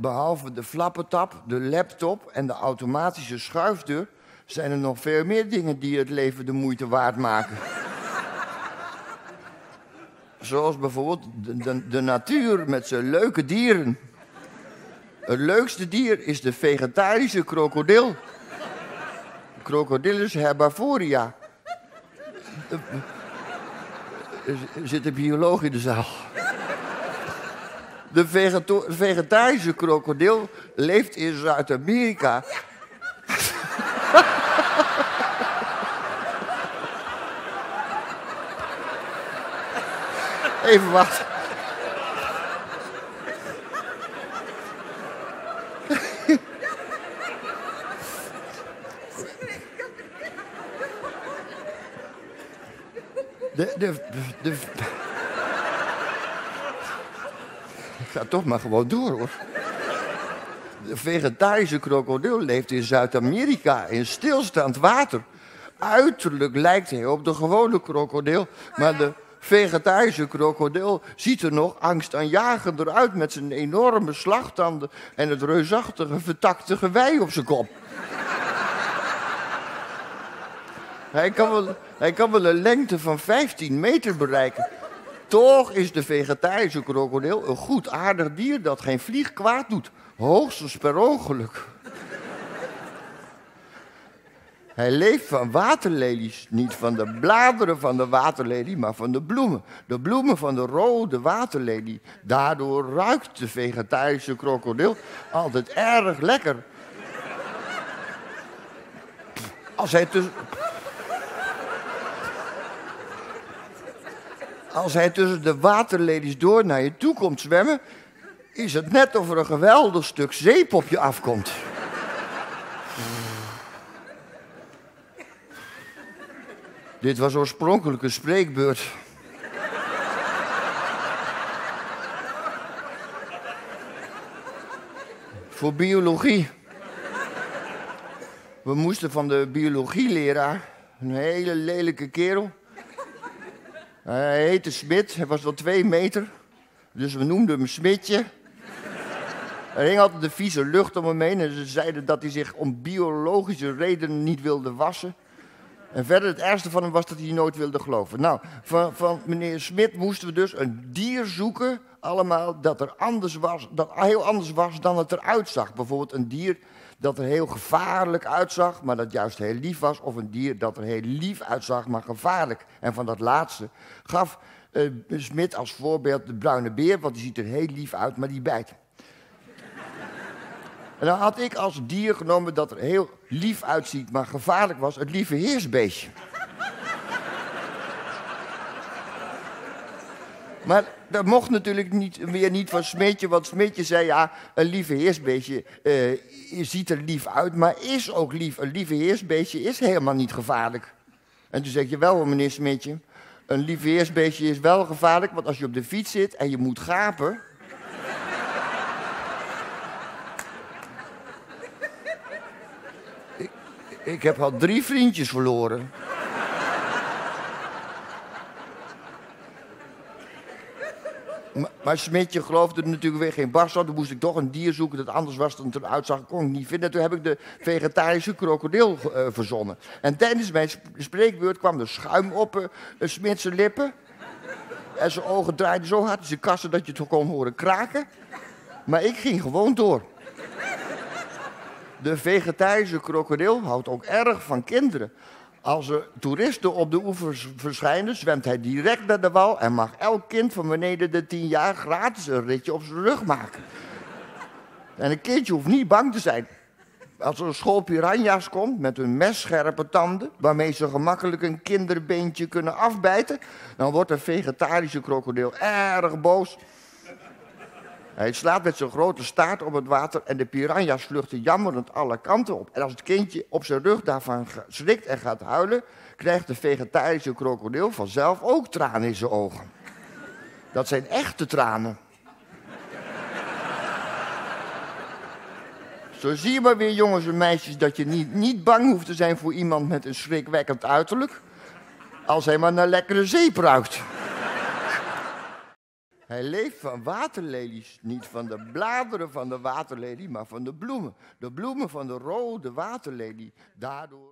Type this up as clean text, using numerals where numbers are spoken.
Behalve de flappentap, de laptop en de automatische schuifdeur zijn er nog veel meer dingen die het leven de moeite waard maken. Zoals bijvoorbeeld de natuur met zijn leuke dieren. Het leukste dier is de vegetarische krokodil. Crocodilus herbaforia. Er zit een bioloog in de zaal. De vegetarische krokodil leeft in Zuid-Amerika. Even wachten. Ik ga toch maar gewoon door, hoor. De vegetarische krokodil leeft in Zuid-Amerika in stilstaand water. Uiterlijk lijkt hij op de gewone krokodil, maar de vegetarische krokodil ziet er nog angstaanjagender uit met zijn enorme slagtanden en het reusachtige vertakte gewei op zijn kop. Hij kan wel een lengte van 15 meter bereiken. Toch is de vegetarische krokodil een goedaardig dier dat geen vlieg kwaad doet. Hoogstens per ongeluk. Hij leeft van waterlelies. Niet van de bladeren van de waterlelie, maar van de bloemen. De bloemen van de rode waterlelie. Daardoor ruikt de vegetarische krokodil altijd erg lekker. Als hij tussen de waterlelies door naar je toe komt zwemmen, is het net of er een geweldig stuk zeep op je afkomt. Dit was oorspronkelijk een spreekbeurt. Voor biologie. We moesten van de biologieleraar, een hele lelijke kerel. Hij heette Smit, hij was wel 2 meter. Dus we noemden hem Smitje. Er hing altijd de vieze lucht om hem heen en ze zeiden dat hij zich om biologische redenen niet wilde wassen. En verder, het ergste van hem was dat hij nooit wilde geloven. Nou, van meneer Smit moesten we dus een dier zoeken, allemaal, dat heel anders was dan het eruit zag. Bijvoorbeeld een dier dat er heel gevaarlijk uitzag, maar dat juist heel lief was. Of een dier dat er heel lief uitzag, maar gevaarlijk. En van dat laatste gaf Smit als voorbeeld de bruine beer, want die ziet er heel lief uit, maar die bijt. En dan had ik als dier genomen dat er heel lief uitziet, maar gevaarlijk was, het lieve heersbeestje. Maar dat mocht natuurlijk niet van Smitje, want Smitje zei, ja, een lieve heersbeestje ziet er lief uit, maar is ook lief. Een lieve heersbeestje is helemaal niet gevaarlijk. En toen zeg je, wel meneer Smitje, een lieve heersbeestje is wel gevaarlijk, want als je op de fiets zit en je moet gapen... Ik heb al 3 vriendjes verloren. Maar Smitje geloofde er natuurlijk weer geen barst van. Toen moest ik toch een dier zoeken dat anders was dan het eruit zag. Kon ik niet vinden. Toen heb ik de vegetarische krokodil verzonnen. En tijdens mijn spreekbeurt kwam er schuim op Smits lippen. En zijn ogen draaiden zo hard in zijn kassen dat je het kon horen kraken. Maar ik ging gewoon door. De vegetarische krokodil houdt ook erg van kinderen. Als er toeristen op de oevers verschijnen, zwemt hij direct naar de wal en mag elk kind van beneden de 10 jaar gratis een ritje op zijn rug maken. En een kindje hoeft niet bang te zijn. Als er een school piranha's komt met hun messcherpe tanden, waarmee ze gemakkelijk een kinderbeentje kunnen afbijten, dan wordt een vegetarische krokodil erg boos. Hij slaat met zijn grote staart op het water en de piranha's vluchten jammerend alle kanten op. En als het kindje op zijn rug daarvan schrikt en gaat huilen, krijgt de vegetarische krokodil vanzelf ook tranen in zijn ogen. Dat zijn echte tranen. Zo zie je maar weer, jongens en meisjes, dat je niet bang hoeft te zijn voor iemand met een schrikwekkend uiterlijk, als hij maar naar lekkere zeep ruikt. Hij leeft van waterlelies. Niet van de bladeren van de waterlelie, maar van de bloemen. De bloemen van de rode waterlelie. Daardoor...